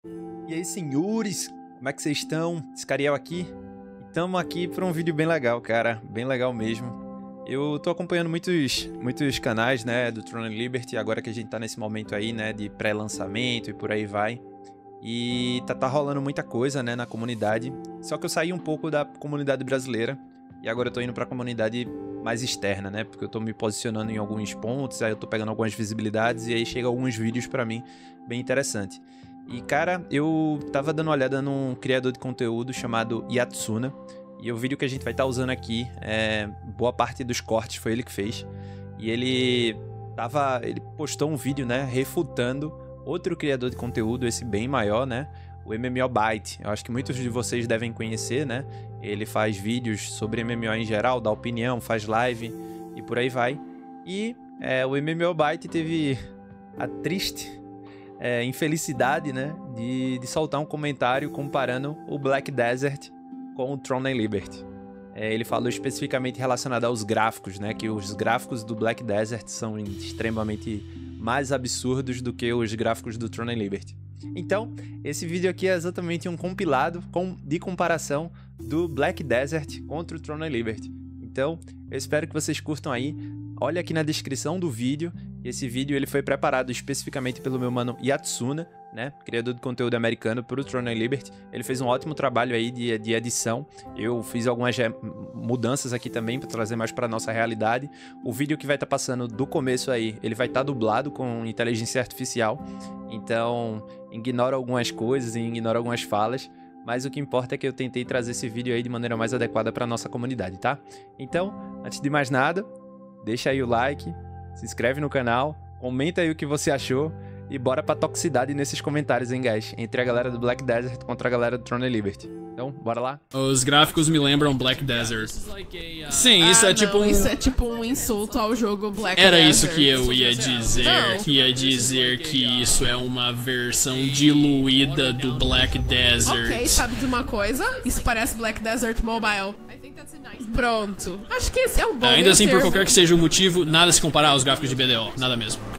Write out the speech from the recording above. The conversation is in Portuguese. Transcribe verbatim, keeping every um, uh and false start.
E aí, senhores, como é que vocês estão? Scariel aqui. Estamos aqui para um vídeo bem legal, cara, bem legal mesmo. Eu tô acompanhando muitos, muitos canais, né, do Tron and Liberty, agora que a gente tá nesse momento aí, né, de pré-lançamento e por aí vai. E tá, tá rolando muita coisa, né, na comunidade. Só que eu saí um pouco da comunidade brasileira e agora eu tô indo pra comunidade mais externa, né, porque eu tô me posicionando em alguns pontos, aí eu tô pegando algumas visibilidades e aí chegam alguns vídeos pra mim bem interessante. E, cara, eu tava dando uma olhada num criador de conteúdo chamado Yatsuna. E o vídeo que a gente vai estar usando aqui, é, boa parte dos cortes foi ele que fez. E ele tava, ele postou um vídeo, né, refutando outro criador de conteúdo, esse bem maior, né, o MMOByte. Eu acho que muitos de vocês devem conhecer, né. Ele faz vídeos sobre M M O em geral, dá opinião, faz live e por aí vai. E é, o MMOByte teve a triste... É, infelicidade, né, de, de soltar um comentário comparando o Black Desert com o Tron and Liberty. É, ele falou especificamente relacionado aos gráficos, né, que os gráficos do Black Desert são extremamente mais absurdos do que os gráficos do Tron and Liberty. Então, esse vídeo aqui é exatamente um compilado com, de comparação do Black Desert contra o Tron and Liberty. Então, eu espero que vocês curtam aí. Olha aqui na descrição do vídeo. Esse vídeo ele foi preparado especificamente pelo meu mano Yatsuna, né, criador de conteúdo americano para o Tron and Liberty. Ele fez um ótimo trabalho aí de, de edição. Eu fiz algumas mudanças aqui também para trazer mais para nossa realidade. O vídeo que vai estar tá passando do começo aí, ele vai estar tá dublado com inteligência artificial. Então, ignora algumas coisas e ignora algumas falas. Mas o que importa é que eu tentei trazer esse vídeo aí de maneira mais adequada para nossa comunidade, tá? Então, antes de mais nada, deixa aí o like, se inscreve no canal, comenta aí o que você achou e bora pra toxicidade nesses comentários, hein, guys? Entre a galera do Black Desert contra a galera do Tron and Liberty. Então, bora lá? Os gráficos me lembram Black Desert. Sim, isso ah, é tipo não, um... isso é tipo um insulto ao jogo Black Era Desert. isso que eu ia dizer. Não. Ia dizer que isso é uma versão diluída do Black Desert. Ok, sabe de uma coisa? Isso parece Black Desert Mobile. Pronto. Acho que esse é um bom Ainda assim, por termo. qualquer que seja o motivo, nada se comparar aos gráficos de B D O. Nada mesmo.